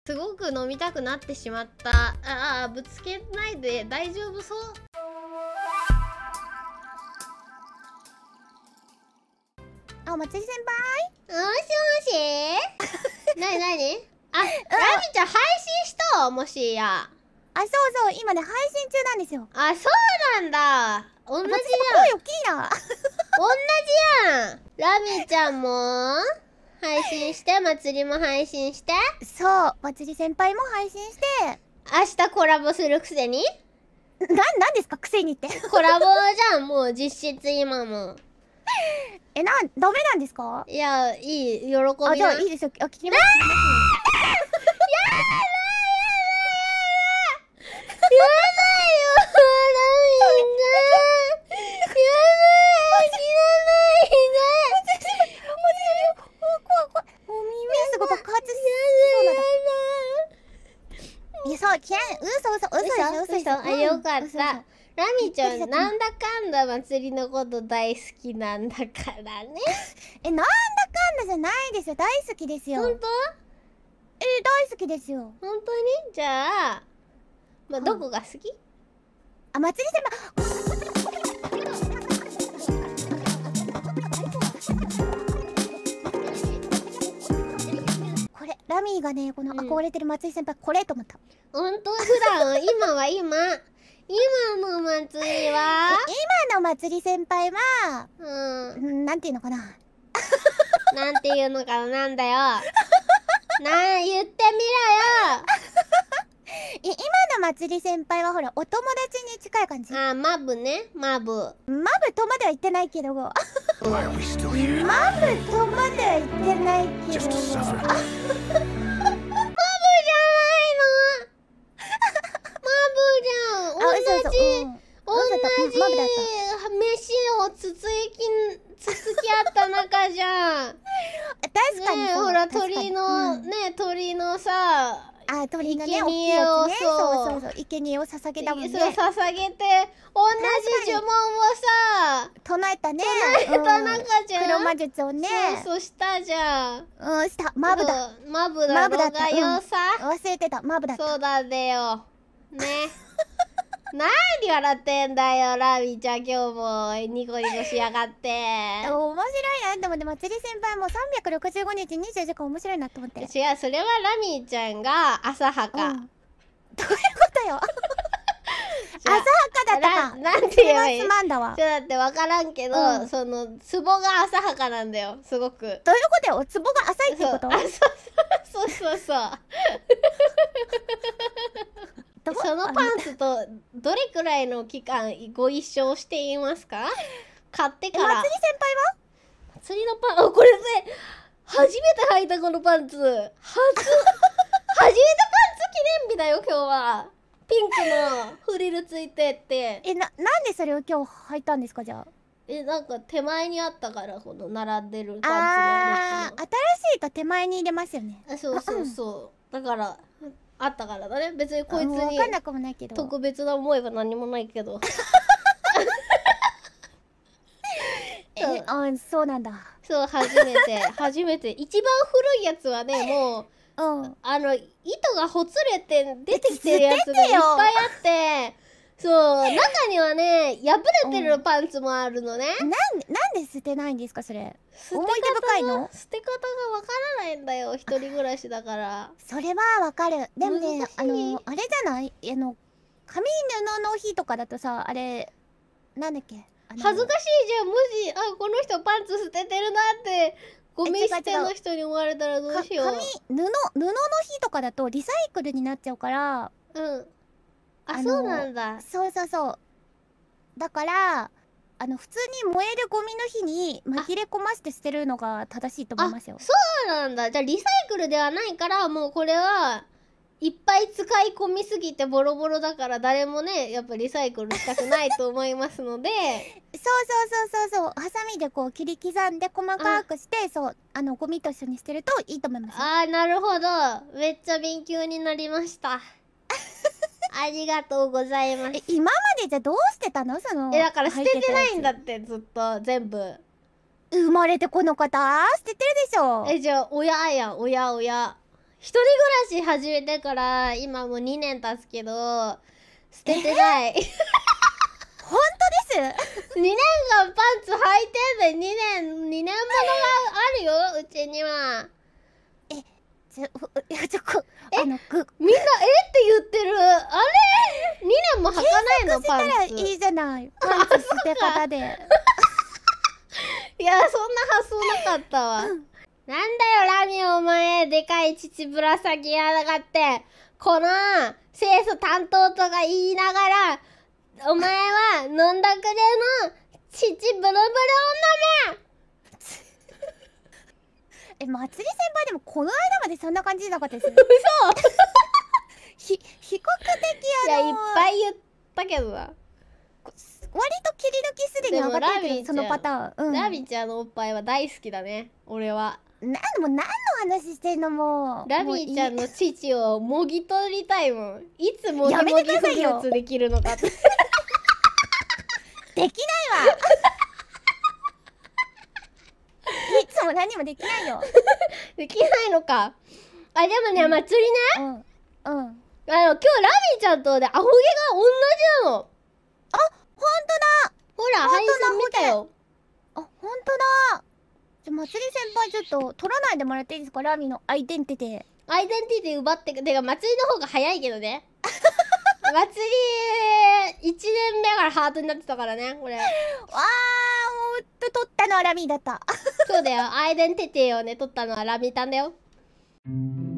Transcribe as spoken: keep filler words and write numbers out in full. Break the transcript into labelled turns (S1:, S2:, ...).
S1: すごく飲みたくなってしまった。ああ、ぶつけないで大丈夫そう。
S2: あ、まつり先輩。
S1: もしもしなになにあ、ラミちゃん配信したもしや。
S2: あ、そうそう、今ね配信中なんですよ。
S1: あ、そうなんだ。同じやん。
S2: 声大きいな。
S1: 同じやん。ラミちゃんも配信して、まつりも配信して。
S2: そう、まつり先輩も配信して。
S1: 明日コラボするくせに
S2: な、なんですかくせにって。
S1: コラボじゃん、もう実質今も。
S2: え、なん、ダメなんですか？
S1: いや、いい、喜びな。
S2: あ、じゃあいいですよ。あ、聞きます。
S1: あ、よかった。ラミちゃん、なんだかんだ祭りのこと大好きなんだからね。
S2: え、なんだかんだじゃないですよ。大好きですよ。
S1: ほんと？
S2: え、大好きですよ。
S1: ほんとに？じゃあ、まあ、どこが好き？
S2: あ、祭り先輩。これ、ラミーがね、この憧れてる松井先輩、これと思った。
S1: ほんと？普段、今は今。今の祭りは
S2: 今の祭り先輩は、
S1: うん。
S2: なんていうのかな。
S1: なんていうのかな、なんだよ。な、言ってみろよ。
S2: 今の祭り先輩はほら、お友達に近い感じ。
S1: あ、マブね、マブ。
S2: マブとまでは言ってないけど。マブとまでは言ってないけど。同じ、同じ
S1: 飯をつつき、つつき合った仲じゃん。
S2: 確かに
S1: ね、ほら鳥の、ね、鳥のさ、
S2: あ、鳥のね、大きいやつね。そうそうそう、生贄を捧げたもんね。
S1: そう、捧げて、同じ呪文をさ、
S2: 唱えたね。
S1: 唱えた仲じゃん。
S2: 黒魔術をね。
S1: そう、したじゃん。
S2: うん、した。マブだ。
S1: マブだろがよさ。
S2: 忘れてた、マブだった。
S1: そうだでよ。ね。何笑ってんだよ、ラミちゃん。今日もニコニコしやがって。
S2: 面白いな。でもね、まつり先輩もさんびゃくろくじゅうごにちにじゅうよじかん面白いなと思って。
S1: 違う、それはラミちゃんが浅はか。
S2: どういうことよ。浅はかだったか。
S1: なんて言えばいい？
S2: すまんだわ。
S1: ちょっと待って、わからんけど、その、ツボが浅はかなんだよ、すごく。
S2: どういうことよ？ツボが浅いってこと？
S1: そうそうそう。そのパンツとどれくらいの期間ご一緒していますか？買ってから。
S2: まつり先輩は？
S1: まつりのパン、あ、これね、初めて履いたこのパンツ。初、初めてパンツ記念日だよ、今日は。ピンクのフリルついてって。
S2: え、な、なんでそれを今日履いたんですか、じゃあ。
S1: え、なんか手前にあったから、この並んでるパンツの。
S2: あー、新しいと手前に入れますよね。
S1: あ、そうそうそう。だから、あったからだね。別にこいつに
S2: 分かんなくもないけど
S1: 特別な思いは何もないけど。
S2: え、あ、そうなんだ。
S1: そう、初めて初めて一番古いやつはね、もう、うん、あの糸がほつれて出てきてるやつがいっぱいあって、そう、中にはね、破れてるパンツもあるのね。
S2: なん、なんで捨てないんですか、それ。思い出深いの？
S1: 捨て方がわからないんだよ、一人暮らしだから。
S2: それはわかる。でもね、あの、あれじゃない？あの、紙布の日とかだとさ、あれ、なんだっけ？
S1: 恥ずかしいじゃん。もし、あ、この人パンツ捨ててるなって、ゴミ捨ての人に思われたらどうしよう。
S2: 紙、布、布の日とかだとリサイクルになっちゃうから。
S1: うん。あ、そうなんだ。
S2: そうそうそう。だから、あの、普通に燃えるゴミの日に紛れ込ませて捨てるのが正しいと思いますよ。
S1: そうなんだ。じゃあリサイクルではないから、もうこれはいっぱい使い込みすぎてボロボロだから誰もね、やっぱリサイクルしたくないと思いますので。
S2: そうそうそうそうそう。ハサミでこう切り刻んで細かくして、そう、あのゴミと一緒に捨てるといいと思います。
S1: ああ、なるほど。めっちゃ勉強になりました。ありがとうございます。
S2: え、今までじゃどうしてたの？その。
S1: え、だから捨ててないんだって、ずっと全部。
S2: 生まれてこの方捨ててるでしょ。
S1: え、じゃあ親やん、親親。 一人暮らし始めてから今もうにねん経つけど捨ててない。
S2: 本当です。
S1: にねんかんパンツ履いてんでにねんにねんものがあるようちには。
S2: えちょいやちょこあのぐ
S1: みんなえって言ってる。あれにねんも履かないのパンツ。
S2: したらいいじゃない。パンツ捨て方で。
S1: いやそんな発想なかったわ。なんだよラミお前でかい乳ぶら下げやがって。この清楚担当とか言いながらお前は飲んだくれの乳ブルブル女め。
S2: え、まつり先輩でもこの間までそんな感じじゃなかったですよ。
S1: 嘘
S2: ひ、比較的あのー、
S1: いやいっぱい言ったけどな。
S2: 割と切り抜きすでに上がってるけどそのパターン、うん、
S1: ラビちゃんのおっぱいは大好きだね俺は。
S2: なんも何の話してんのもう
S1: ラビちゃんの乳をもぎ取りたいもん。いつもぎもぎフルーツできるのかってでき
S2: ないわいつも何もできないよ
S1: できないのか。あでもね、うん、祭りね、
S2: うんうん、あの
S1: 今日ラビちゃんとでアホ毛が同じなの。
S2: あ、ほんとだ。
S1: ほら配信見たよ。
S2: あ、ほんとだ。じゃまつり先輩ちょっと取らないでもらっていいですか、ラミのアイデンティティ。
S1: アイデンティティ奪ってく。てかまつりの方が早いけどねまつりいちねんめからハートになってたからねこれ。わ
S2: あもう取ったのはラミだった
S1: そうだよ、アイデンティティをね取ったのはラミたんだよ。